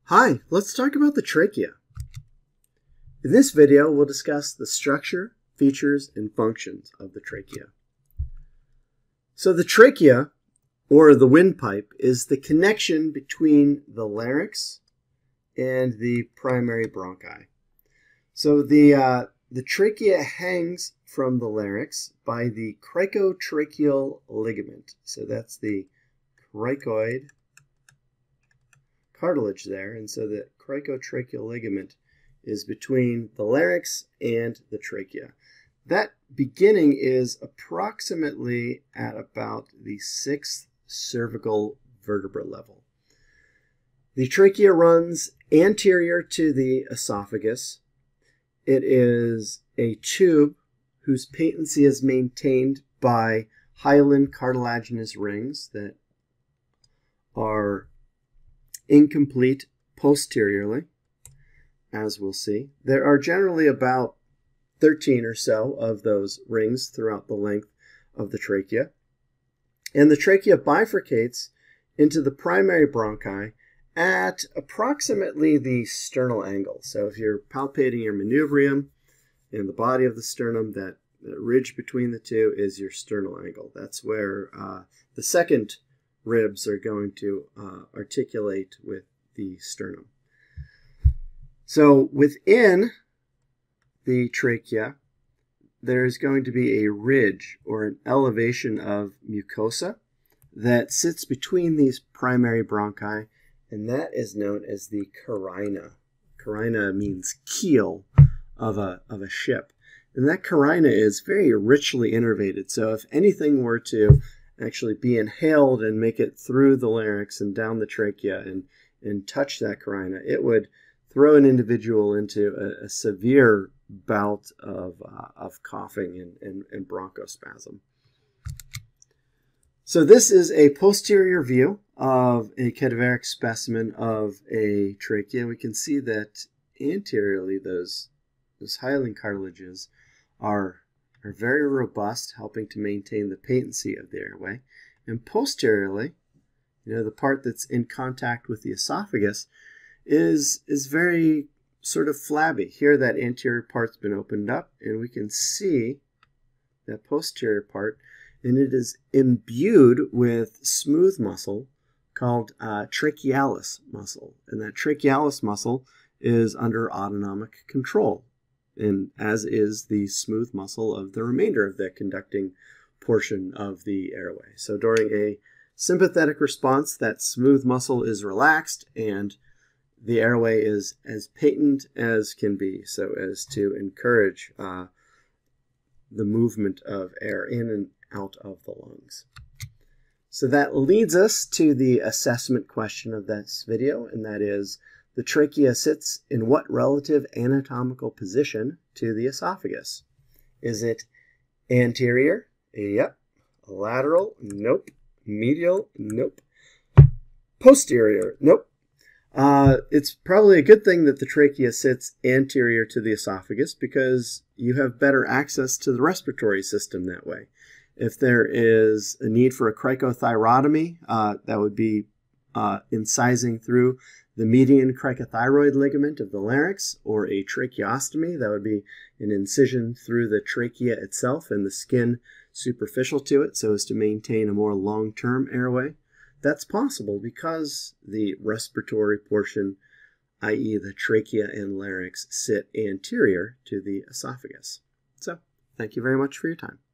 Hi, let's talk about the trachea. In this video, we'll discuss the structure, features, and functions of the trachea. So the trachea, or the windpipe, is the connection between the larynx and the primary bronchi. So the trachea hangs from the larynx by the cricotracheal ligament. So that's the cricoid cartilage there, and so the cricotracheal ligament is between the larynx and the trachea. That beginning is approximately at about the 6th cervical vertebra level. The trachea runs anterior to the esophagus. It is a tube whose patency is maintained by hyaline cartilaginous rings that are incomplete posteriorly, as we'll see. There are generally about 13 or so of those rings throughout the length of the trachea. And the trachea bifurcates into the primary bronchi at approximately the sternal angle. So if you're palpating your manubrium in the body of the sternum, that ridge between the two is your sternal angle. That's where the second ribs are going to articulate with the sternum. So within the trachea, there's going to be a ridge or an elevation of mucosa that sits between these primary bronchi, and that is known as the carina. Carina means keel of a ship. And that carina is very richly innervated. So if anything were to actually be inhaled and make it through the larynx and down the trachea and touch that carina, it would throw an individual into a severe bout of coughing and bronchospasm. So this is a posterior view of a cadaveric specimen of a trachea. We can see that anteriorly those hyaline cartilages are very robust, helping to maintain the patency of the airway. And posteriorly, the part that's in contact with the esophagus is very sort of flabby. Here that anterior part's been opened up, and we can see that posterior part, and it is imbued with smooth muscle called trachealis muscle. And that trachealis muscle is under autonomic control, and as is the smooth muscle of the remainder of the conducting portion of the airway. So during a sympathetic response, that smooth muscle is relaxed and the airway is as patent as can be, so as to encourage the movement of air in and out of the lungs. So that leads us to the assessment question of this video, and that is, the trachea sits in what relative anatomical position to the esophagus? Is it anterior? Yep. Lateral? Nope. Medial? Nope. Posterior? Nope. It's probably a good thing that the trachea sits anterior to the esophagus because you have better access to the respiratory system that way. If there is a need for a cricothyrotomy, that would be incising through the median cricothyroid ligament of the larynx, or a tracheostomy, that would be an incision through the trachea itself and the skin superficial to it so as to maintain a more long-term airway. That's possible because the respiratory portion, i.e. the trachea and larynx, sit anterior to the esophagus. So, thank you very much for your time.